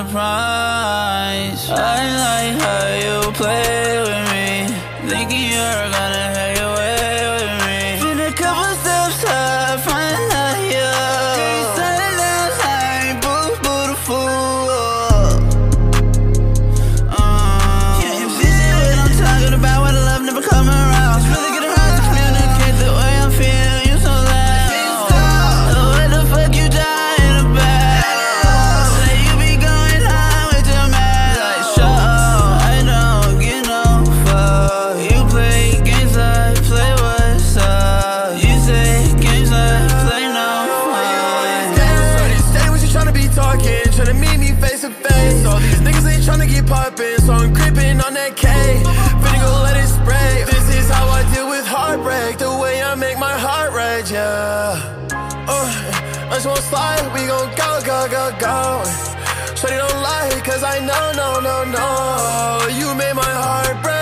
surprise. I like how you play with me, thinking you're gonna have your way with me. Been a couple steps up, find out you started last night, beautiful. Can't visit what I'm talking about, why the love never come around. It's really getting hard to communicate the way I'm feeling, you so loud. What the fuck you dying about? Say you be going on with your man. Like, shut up, I don't get no fuck. You play games, I play what's up. You say games, I play no fun. Shorty, stay what you tryna be talking, tryna meet me face to face. All these niggas ain't tryna get poppin', so I'm creeping on that K. Finna go let it spray. This is how I deal with heartbreak, the way I make my heart rage, yeah. I just wanna slide, we gon' go, go, go, go. Shorty don't lie, cause I know, no, no, no. You made my heart break.